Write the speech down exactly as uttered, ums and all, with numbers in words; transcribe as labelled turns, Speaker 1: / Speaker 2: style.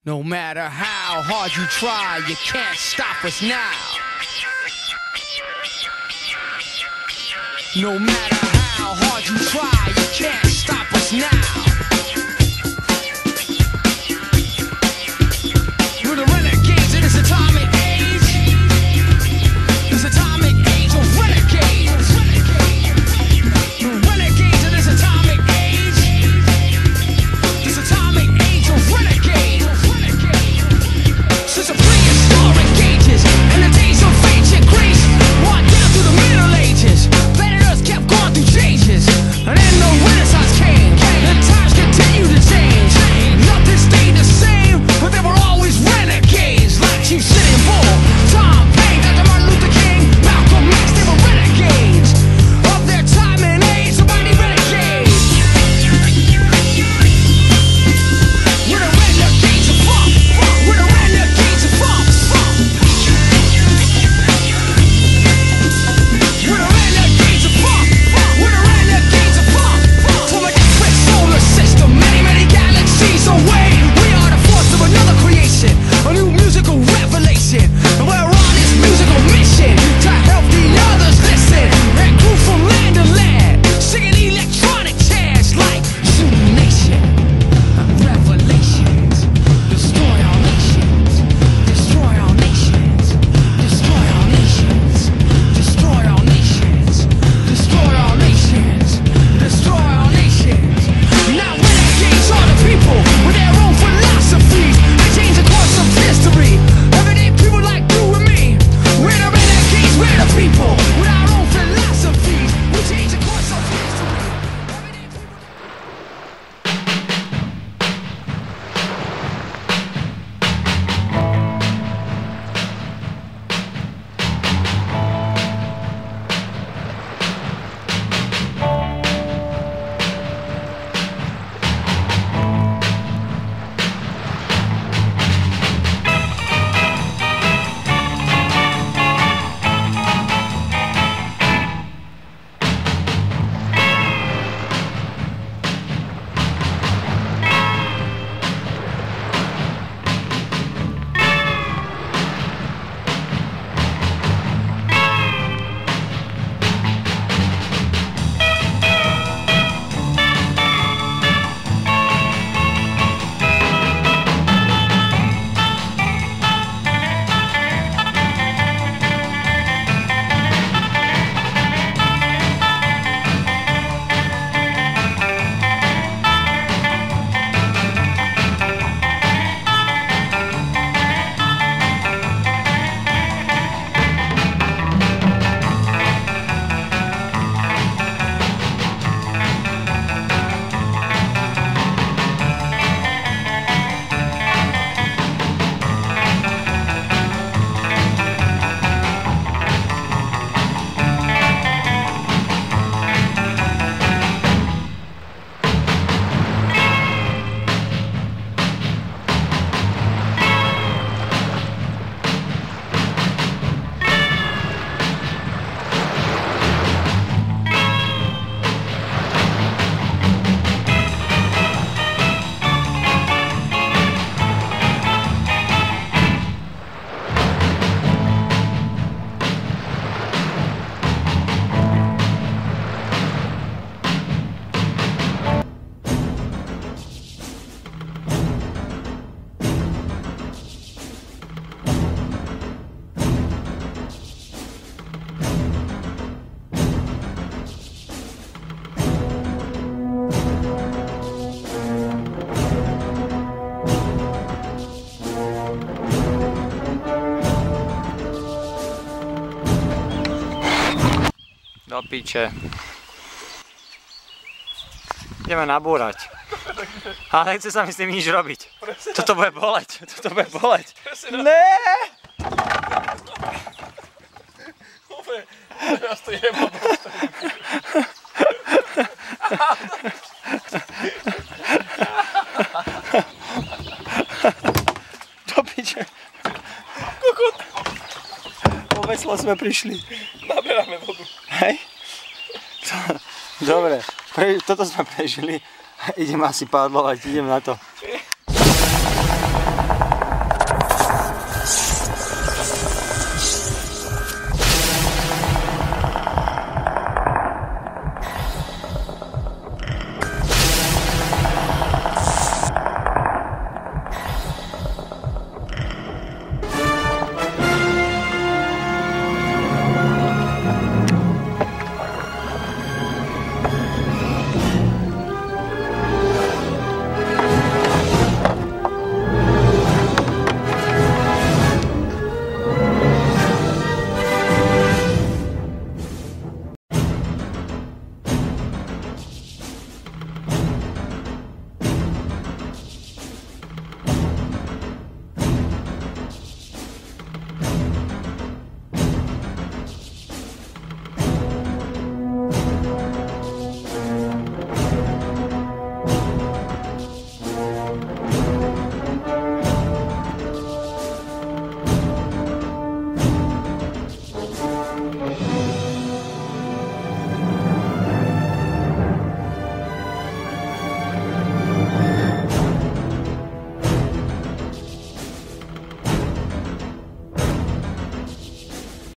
Speaker 1: No matter how hard you try, you can't stop us now. No matter how hard you try, you can't stop us now. We're the renegades in this atomic age. This atomic age of renegades. We're renegades in this atomic age. This atomic age of renegades. Since the prehistoric ages and the days of ancient Greece, on down through the Middle Ages, planet Earth kept going through changes. And then the Renaissance came, and times continue to change. Nothing stayed the same, but there were always renegades, like Chief Sitting Bull, Tom Paine, Doctor Martin Luther King, Malcolm X. They were renegades of their time and age. Somebody renegades. We're the renegades of funk. We're the renegades of funk. We're the renegades of funk. We're the renegades of funk. From a different solar system, many, many galaxies away, we are the force of another creation, a new musical revelation. And we're on this musical mission to help the others listen and groove from land to land, singing electronic chants like Zulu Nation, Revelations, destroy all nations, destroy all nations, destroy all nations, destroy all nations, destroy all nations, destroy all nations. Now renegades are the people with their own philosophies. They change the course of history. Everyday people like you and me. We're the renegades, we're the people with our own philosophies. We change the course of history. Everyday people.
Speaker 2: Do piče. Ideme nabúrať. Ale nechce sa mi s tým nič robiť. Toto bude boleť. Toto bude boleť. Né!
Speaker 3: Teraz to jebal.
Speaker 2: Do piče.
Speaker 3: Kokot.
Speaker 2: Po veslo sme prišli.
Speaker 3: Naberáme vodu.
Speaker 2: Hej? Dobre, pre, toto sme prežili. Idem asi padlovať, idem na to.